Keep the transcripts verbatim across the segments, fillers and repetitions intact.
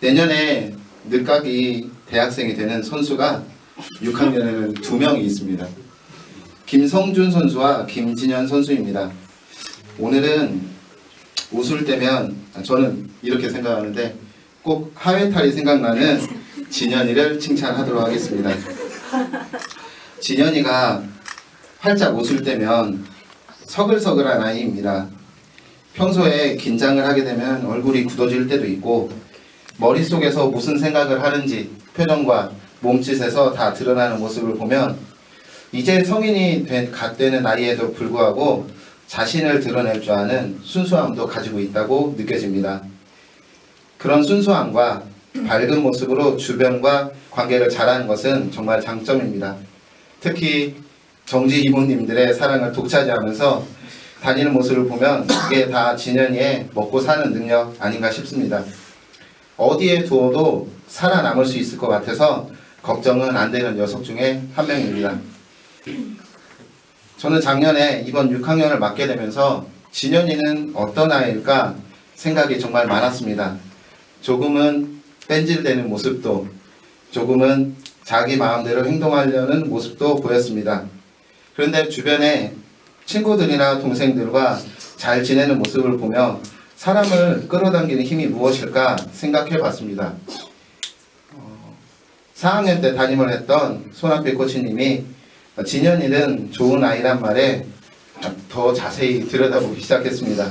내년에 늦가기 대학생이 되는 선수가 육 학년에는 두 명이 있습니다. 김성준 선수와 김진현 선수입니다. 오늘은 웃을 때면 저는 이렇게 생각하는데 꼭 하회탈이 생각나는 진현이를 칭찬하도록 하겠습니다. 진현이가 활짝 웃을 때면 서글서글한 아이입니다. 평소에 긴장을 하게 되면 얼굴이 굳어질 때도 있고 머릿속에서 무슨 생각을 하는지 표정과 몸짓에서 다 드러나는 모습을 보면 이제 성인이 된, 갓 되는 나이에도 불구하고 자신을 드러낼 줄 아는 순수함도 가지고 있다고 느껴집니다. 그런 순수함과 밝은 모습으로 주변과 관계를 잘하는 것은 정말 장점입니다. 특히 정지 이모님들의 사랑을 독차지하면서 다니는 모습을 보면 이게 다 진현이의 먹고 사는 능력 아닌가 싶습니다. 어디에 두어도 살아남을 수 있을 것 같아서 걱정은 안 되는 녀석 중에 한 명입니다. 저는 작년에 이번 육 학년을 맡게 되면서 진현이는 어떤 아이일까 생각이 정말 많았습니다. 조금은 뺀질대는 모습도, 조금은 자기 마음대로 행동하려는 모습도 보였습니다. 그런데 주변에 친구들이나 동생들과 잘 지내는 모습을 보며 사람을 끌어당기는 힘이 무엇일까 생각해 봤습니다. 사 학년 때 담임을 했던 손학필 코치님이 진현이는 좋은 아이란 말에 더 자세히 들여다보기 시작했습니다.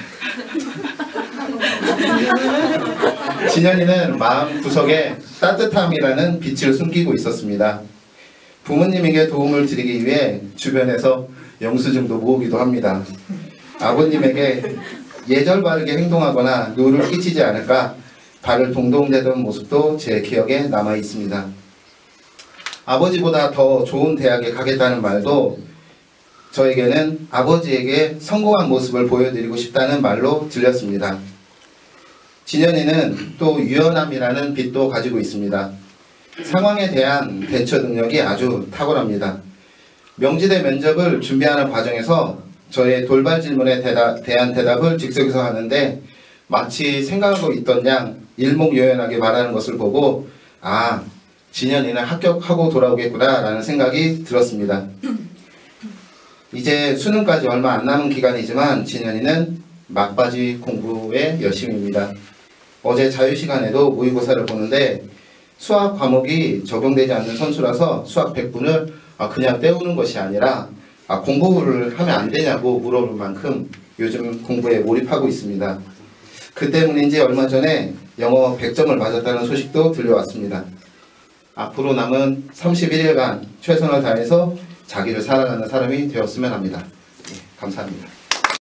진현이는 마음 구석에 따뜻함이라는 빛을 숨기고 있었습니다. 부모님에게 도움을 드리기 위해 주변에서 영수증도 모으기도 합니다. 아버님에게 예절 바르게 행동하거나 노를 끼치지 않을까 발을 동동 대던 모습도 제 기억에 남아 있습니다. 아버지보다 더 좋은 대학에 가겠다는 말도 저에게는 아버지에게 성공한 모습을 보여드리고 싶다는 말로 들렸습니다. 진현이는 또 유연함이라는 빛도 가지고 있습니다. 상황에 대한 대처 능력이 아주 탁월합니다. 명지대 면접을 준비하는 과정에서 저의 돌발 질문에 대다, 대한 대답을 즉석에서 하는데 마치 생각하고 있던 양 일목요연하게 말하는 것을 보고 아, 진현이는 합격하고 돌아오겠구나 라는 생각이 들었습니다. 이제 수능까지 얼마 안 남은 기간이지만 진현이는 막바지 공부에 열심입니다. 어제 자유시간에도 모의고사를 보는데 수학 과목이 적용되지 않는 선수라서 수학 백 분을 그냥 때우는 것이 아니라 공부를 하면 안 되냐고 물어볼 만큼 요즘 공부에 몰입하고 있습니다. 그 때문인지 얼마 전에 영어 백 점을 맞았다는 소식도 들려왔습니다. 앞으로 남은 삼십일 일간 최선을 다해서 자기를 사랑하는 사람이 되었으면 합니다. 네, 감사합니다.